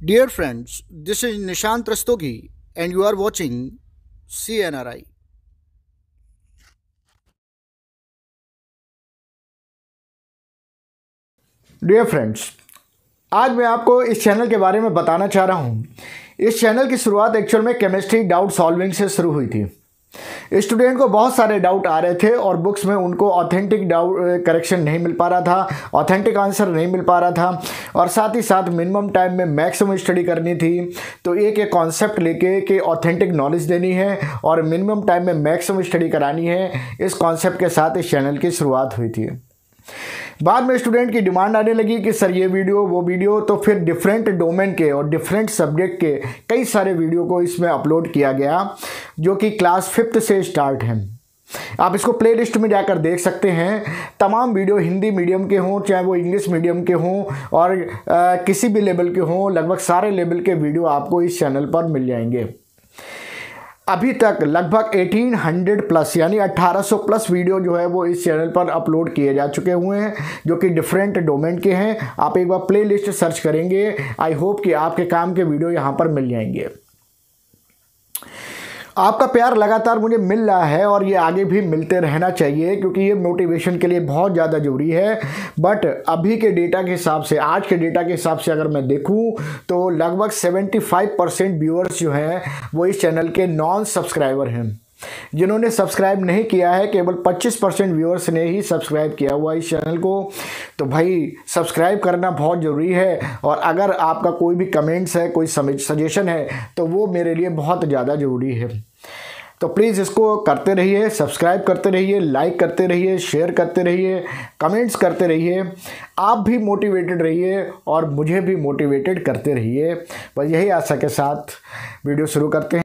Dear friends, this is Nishant Rastogi and you are watching CNRI. Dear friends, आज मैं आपको इस channel के बारे में बताना चाह रहा हूँ। इस चैनल की शुरुआत एक्चुअल में केमिस्ट्री डाउट सॉल्विंग से शुरू हुई थी। स्टूडेंट को बहुत सारे डाउट आ रहे थे और बुक्स में उनको ऑथेंटिक डाउट करेक्शन नहीं मिल पा रहा था, ऑथेंटिक आंसर नहीं मिल पा रहा था और साथ ही साथ मिनिमम टाइम में मैक्सिमम स्टडी करनी थी। तो एक एक कॉन्सेप्ट लेके कि ऑथेंटिक नॉलेज देनी है और मिनिमम टाइम में मैक्सिमम स्टडी करानी है, इस कॉन्सेप्ट के साथ इस चैनल की शुरुआत हुई थी। बाद में स्टूडेंट की डिमांड आने लगी कि सर ये वीडियो वो वीडियो, तो फिर डिफरेंट डोमेन के और डिफरेंट सब्जेक्ट के कई सारे वीडियो को इसमें अपलोड किया गया जो कि क्लास 5th से स्टार्ट हैं। आप इसको प्लेलिस्ट में जाकर देख सकते हैं। तमाम वीडियो हिंदी मीडियम के हों चाहे वो इंग्लिश मीडियम के हों और किसी भी लेवल के हों, लगभग सारे लेवल के वीडियो आपको इस चैनल पर मिल जाएंगे। अभी तक लगभग 1800 प्लस यानी 1800 प्लस वीडियो जो है वो इस चैनल पर अपलोड किए जा चुके हुए हैं जो कि डिफरेंट डोमेन के हैं। आप एक बार प्लेलिस्ट सर्च करेंगे, आई होप कि आपके काम के वीडियो यहाँ पर मिल जाएंगे। आपका प्यार लगातार मुझे मिल रहा है और ये आगे भी मिलते रहना चाहिए क्योंकि ये मोटिवेशन के लिए बहुत ज़्यादा ज़रूरी है। बट अभी के डेटा के हिसाब से, आज के डेटा के हिसाब से अगर मैं देखूं तो लगभग 75% व्यूअर्स जो हैं वो इस चैनल के नॉन सब्सक्राइबर हैं। जिन्होंने सब्सक्राइब नहीं किया है, केवल 25% व्यूअर्स ने ही सब्सक्राइब किया हुआ इस चैनल को। तो भाई सब्सक्राइब करना बहुत ज़रूरी है और अगर आपका कोई भी कमेंट्स है, कोई सजेशन है तो वो मेरे लिए बहुत ज़्यादा ज़रूरी है। तो प्लीज़ इसको करते रहिए, सब्सक्राइब करते रहिए, लाइक करते रहिए, शेयर करते रहिए, कमेंट्स करते रहिए। आप भी मोटिवेटेड रहिए और मुझे भी मोटिवेटेड करते रहिए। बस यही आशा के साथ वीडियो शुरू करते हैं।